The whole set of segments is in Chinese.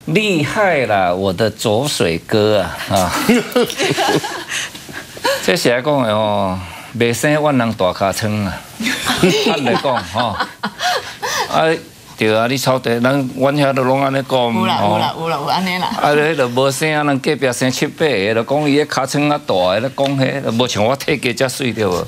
厉害啦，我的浊水哥啊！这是来讲的哦，未生万人大尻川啊！按来讲吼，对啊，你抄地，咱阮遐都拢安尼讲。 有安尼啦。 迄就无生啊，人隔壁生7、8个，就讲伊个尻川啊大个，咧讲迄，就无像我体格遮水着无。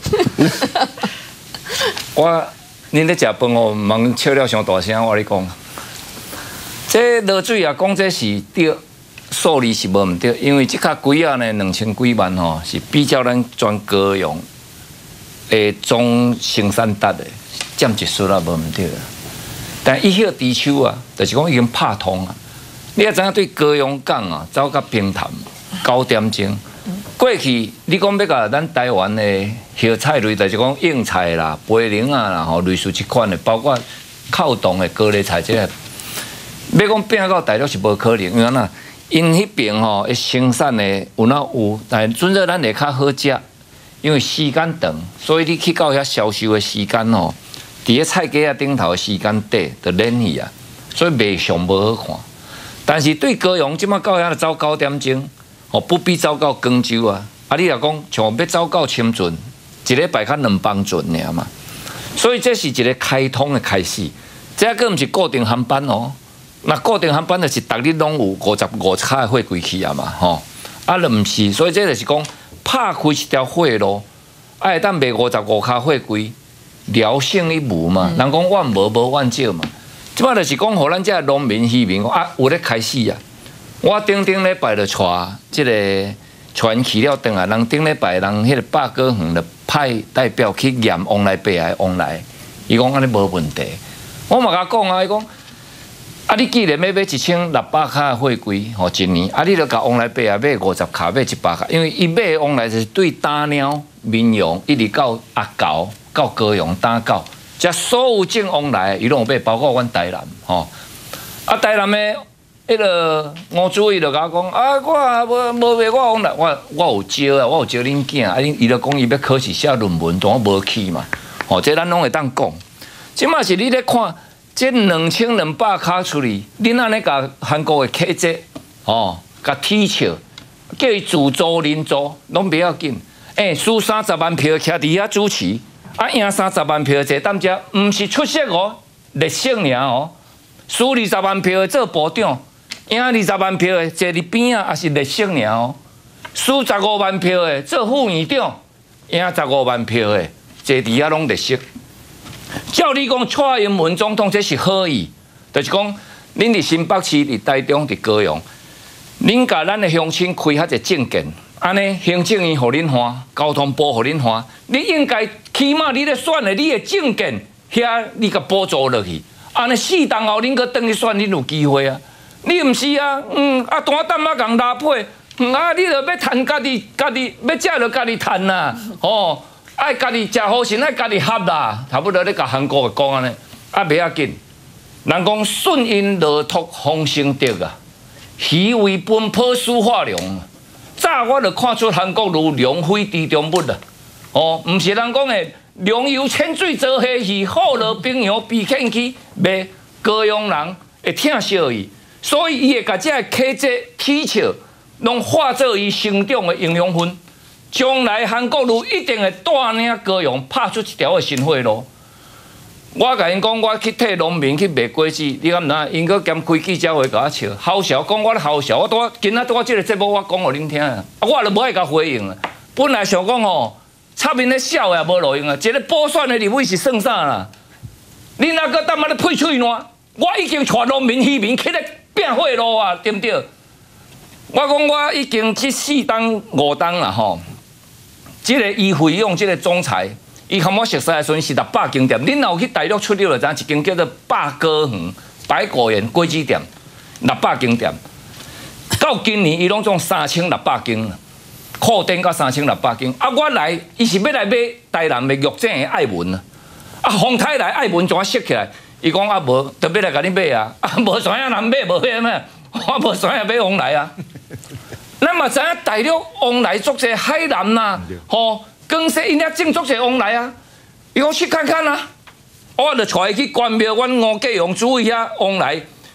恁咧食饭哦，唔通笑了上大声，我跟你讲。这落水也讲这是对，数字是无唔对，因为即卡龟啊呢2000几万吼，是比较咱全高雄的总生产值的占一数啊无唔对。但伊迄个地区啊，就是讲已经拍通啊。你也知影对高雄港啊，走到平潭9点钟。过去你讲要甲咱台湾的叶菜类，就是讲应菜啦、培玲啊啦，吼类似即款的，包括靠冻的高丽菜这个。要讲拼到大陆是无可能，因为呐，因迄边吼一生产的有哪有，但准说咱会较好食，因为时间长，所以你去到遐销售的时间吼，伫个菜架啊顶头的时间短，就冷去啊，所以卖相无好看。但是对高雄即马到遐就走9点钟，哦不必走到广州啊，啊你若讲像要走到深圳，一礼拜较2班船尔嘛，所以这是一个开通的开始，这个毋是固定航班哦。那固定航班就是逐日拢有55卡的货柜去啊嘛，吼，啊，就毋是，所以这就是讲拍开一条货路，会当卖55卡货柜，聊胜一无嘛。人讲万无无万少嘛，即摆就是讲，互咱这农民渔民啊，有咧开始啊。我顶礼拜就带即个船去了转来，人顶礼拜人迄个百果园就派代表去验往来北海往来，伊讲安尼无问题。我嘛甲讲啊，伊讲。啊！你既然要买1600卡的货柜，吼一年，啊，你就甲往来北啊买50卡，买100卡，因为伊买往来就是对打鸟、民用，一直到阿高、到高雄打狗，这所有正往来，伊拢有买，包括阮台南，吼。啊，台南的迄个吴主伊就甲我讲，啊，我无买我往来，我有招啊，我有招恁囝，啊，伊就讲伊要考试写论文，但我无去嘛，吼，这咱拢会当讲。即马是你咧看。这2200卡出去，恁安尼甲韩国的客机，哦，甲踢笑，叫伊自租人租，拢不要紧。输30万票徛伫遐主持，啊赢30万票坐踮遮，毋是出色哦，历史尔哦。输20万票的做部长，赢20万票的坐伫边啊，也是历史尔哦。输15万票的做副院长，赢15万票的坐伫遐拢历史。照你讲，蔡英文总统这是好意，就是讲，恁伫新北市、伫台中、伫高雄，恁甲咱的乡亲开遐一证件，安尼行政院互恁换，交通部互恁换，你应该起码你咧选的你的证件遐你甲补助落去，安尼4档后恁搁转去选，恁有机会啊！你毋是啊，啊单担啊共拉配，啊你著要趁家己要食著家己趁啦，哦。爱家己食好心，爱家己合啦，差不多咧甲韩国讲安尼，啊袂要紧。人讲顺应乐托风声德啊，鱼为本破书化良。早我就看出韩国如良非池中物啦，哦，毋是人讲诶，良由千水做下去，好乐冰洋被欠去，卖高雄人会疼惜伊，所以伊会甲这个客机起笑，拢化作伊成长的营养分。将来韩国瑜一定会带领高雄拍出一条的新血路。我甲因讲，我去替农民去卖果子，你敢毋知？因搁兼开记者会甲我笑，好笑讲我咧好笑。我今仔我即个节目我讲互恁听啊，我就无爱甲回应啊。本来想讲吼，插面咧笑也无路用啊。一个补选的立委是算啥啦？恁若搁当仔咧配喙烂，我已经带农民渔民去咧变血路啊，对不对？我讲我已经去4档5档啦吼。这个伊费用，这个总裁，伊含我熟悉的时阵是600间店。恁若有去大陆出了就知，一间叫做百果园、百果园果子店，600间店。到今年伊拢总3600间，扩店到3600间。啊，我来，伊是要来买台南的玉井的爱文啊。啊，洪泰来爱文怎啊设起来？伊讲啊无，特别来甲你买啊，啊无怎样人买无买咩？我无怎样买往来啊。咱嘛知影大陆往来足侪海南呐，吼，广西因遐种足侪往来啊。伊讲去看看啊，我就带伊去关庙，阮吴继荣主委遐往来，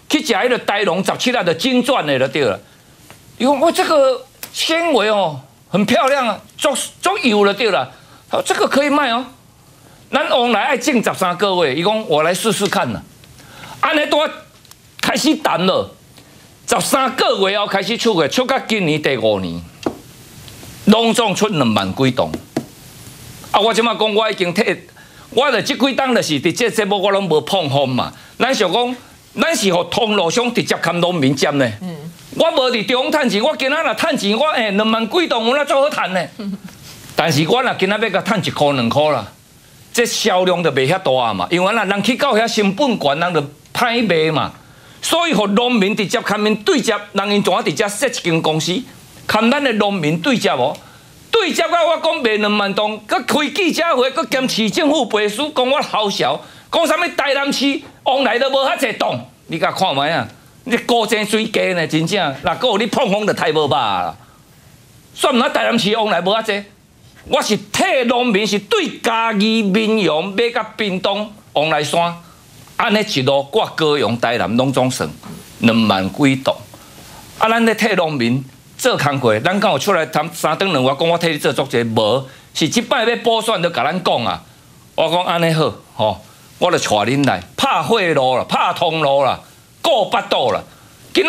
去食迄个台农17啊的金钻的就对了。伊讲我这个纤维哦很漂亮啊，足油了对了。他说这个可以卖哦。咱往来爱种13个月，伊讲我来试试看啦。安尼都开始谈了，13个月后开始出的，出到今年第5年，拢总出2万几栋。啊，我即马讲我已经替，我就即几档就是伫这节目我拢无碰风嘛。咱想讲，咱是互通路商直接牵农民接呢。我无伫中央趁钱，我今仔若趁钱，我2万几栋我那做好趁呢。但是我若今仔要甲趁1块2块啦。这销量就袂遐大嘛，因为人去到遐成本悬，人就歹卖嘛。所以，互农民直接牵面对接，人因怎啊直接设一间公司，牵咱的农民对接哦。对接到我讲卖2万栋，佮开记者会，佮兼市政府背书，讲我好笑，讲啥物台南市往来都无遐济栋，你甲看卖啊？你高精水价呢？真正，若佮有你碰风就太无肉啦。算毋台南市往来无遐济。我是替农民，是对家己民用买到屏东往来山，安尼一路我高雄、台南拢总算2万几栋。啊，咱咧替农民做工课，咱敢有出来谈3顿2话，讲我替你做足者无？是即摆要补选，就甲咱讲啊。我讲安尼好，吼，我就带恁来拍血路啦，拍通路啦，顾巴肚啦。今仔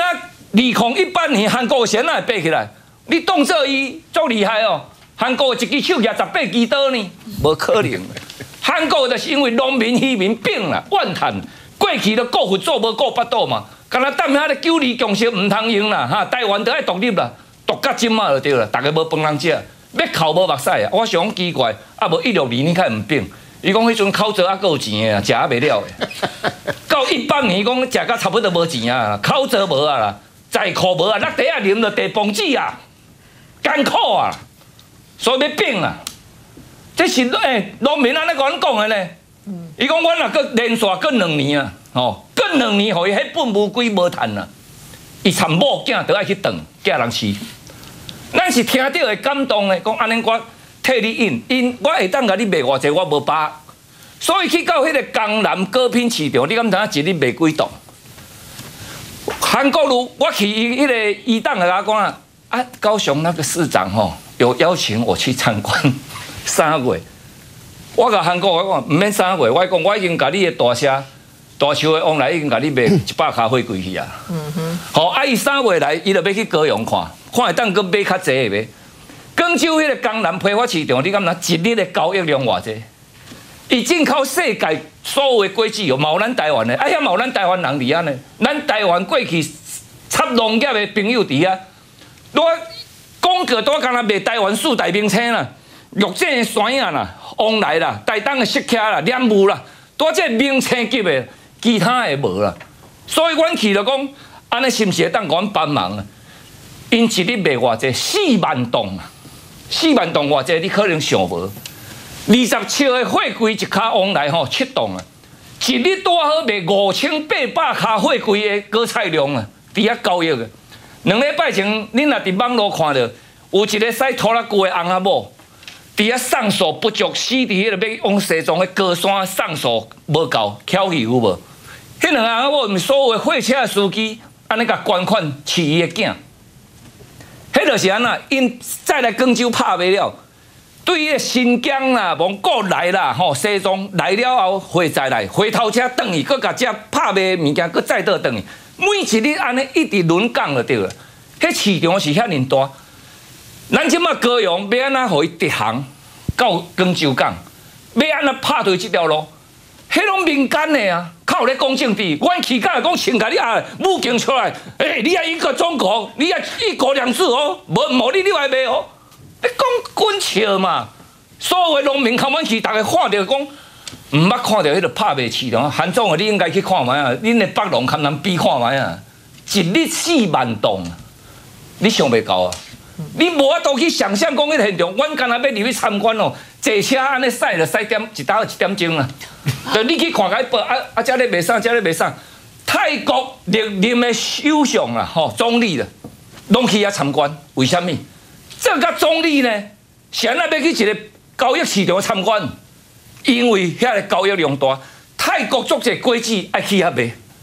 2018年韩国先会爬起来，你当做伊足厉害哦。韩国一支手举18支刀呢，无可能。韩国就是因为农民渔民病啦，怨叹过去都国父做无顾巴肚嘛，干那等遐个9二共识唔通用啦，哈，台湾都爱独立啦，独到今嘛就对啦，大家无饭通食，要哭无目屎啊！我想奇怪，啊无16年你看唔病，伊讲迄阵口罩还够钱的，食啊袂了的。到18年讲食到差不多无钱啊，口罩无啊啦，在裤无啊，落地啊啉着地崩子啊，艰苦啊！所以要变啊！这是农民安尼甲阮讲的呢。伊讲阮若搁连续搁2年啊，吼，搁2年，互伊迄本无几无趁啊。伊参某囝都爱去当嫁人饲。咱是听到会感动的，讲安尼我替你因我会当甲你卖偌济，我无把握。所以去到迄个江南果品市场，你敢知影一日卖几栋？韩国瑜我去迄个伊档来讲啊，高雄那个市长吼。有邀请我去参观3月，我甲韩国我讲唔免3月，我讲我已经甲你的大车的往来已经甲你卖100卡火柜去啊。好，伊3月来，伊就要去高雄看会当搁买较济的卖。广州迄个江南批发市场，你敢知一日的交易量偌济？伊进口世界所有的果子有冇咱台湾的？遐冇咱台湾人伫遐呢？咱台湾过去插农业的朋友伫遐，我。讲过多干那卖台湾4大名车啦，玉井的山啊啦，往来啦，台东的石屉啦，莲雾啦，多这名车级的，其他的无啦。所以阮去就讲，安尼是毋是会当阮帮忙啊？因一日卖偌济4万栋啊，4万栋偌济，你可能想无。20尺的货柜一卡往来吼7栋啊，一日多好卖5800卡货柜的果菜量啊，伫遐交易的。2礼拜前，恁若伫网络看到，有一个驶拖拉机的翁仔某，伫遐送数不足，死伫迄个要往西藏的高山送数无够，翘去有无？迄2个翁仔某毋是所有的货车的司机，安尼甲捐款饲伊的囝。迄就是安那，因再来广州拍卖了，对迄个新疆啦、蒙古来啦、吼西藏来了后，回再来，回头车转去，佮甲遮拍卖的物件，佮再倒转去。每一日安尼一直轮岗就对了，迄市场是遐尼大。咱即马高雄要安怎互伊直航到广州港，要安怎拍对即条路，迄拢民间的啊，靠咧讲政治。阮去甲讲请甲你武警出来，你一个中国，你一国两制哦，无你还卖哦，你讲滚笑嘛？所有的农民看阮去，大家看到讲。唔捌看到迄个拍卖市场，韩总啊，你应该去看卖啊！恁的北农堪能比看卖啊！一日4万栋，你想袂到啊！你无法度去想象讲迄个现场，阮刚才要入去参观哦，坐车安尼驶就驶1点钟啊！就你去看个报遮咧卖啥，遮咧卖啥？泰国历任的首相啊，吼总理啦，拢去遐参观，为虾米？这个总理呢，现在要去一个交易市场参观。因为遐个交易量大，泰国足侪果子爱去遐卖，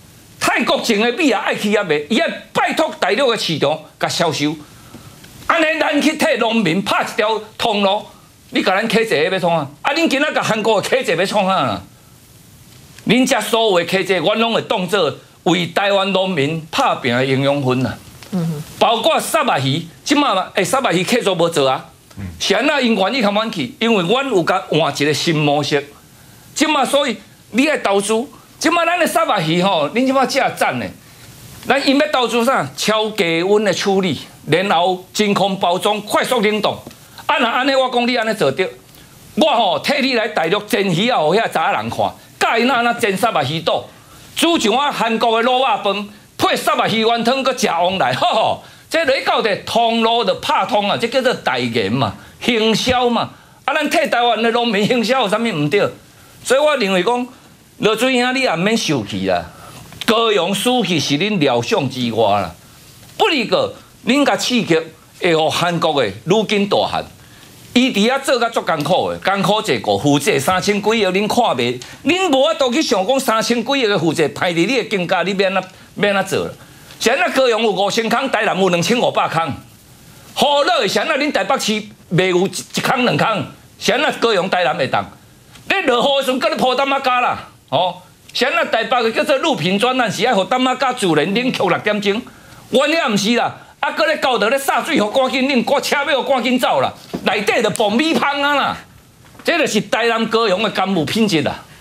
泰国种的米啊爱去啊卖，伊要拜托大陆的市场甲销售。安尼咱去替农民拍一条通路，你甲咱客济要创啊？啊，恁今仔甲韩国的客济要创啊啦？恁遮所有的客济，阮拢会当做为台湾农民拍拼的营养分啊。包括沙巴鱼，即马嘛，沙巴鱼客族无做啊。是安那因愿意甲阮去，因为阮有甲换一个新模式。即马所以你爱投资，即马咱的沙巴鱼吼，恁即马遮赞的。咱因要投资啥？超低温的处理，然后真空包装，快速冷冻。啊，若安尼，我讲你安尼做对，我吼替你来大陆煎鱼啊，互遐查人看，教因安那煎沙巴鱼肚，煮像我韩国的卤肉饭，配沙巴鱼圆汤，搁食旺来，吼吼。这落去到底通路就拍通啊，这叫做代言嘛，行销嘛。啊，咱替台湾的农民行销有啥物唔对？所以我认为讲，罗水兄你也免受气啦。高雄死去是恁料想之外啦，不离个恁甲刺激会互韩国的愈紧大汉，伊伫遐做甲足艰苦的，艰苦一个负债3000几亿，恁看袂？恁无法度去想讲3000几亿的负债排伫你的经价，你免怎做啦？现在高雄有5000空，台南有2500空，好乐的现在恁台北市袂有一空两空，现在高雄台南会当，你落雨的时阵，搁咧铺担仔架啦，哦。现在台北的叫做路平专案，是爱互担仔架自然冷却6点钟，阮也毋是啦，啊，搁咧搞到咧洒水，互赶紧冷，车要赶紧走啦，内底就爆米香啊啦，这就是台南高雄的干物品质啦。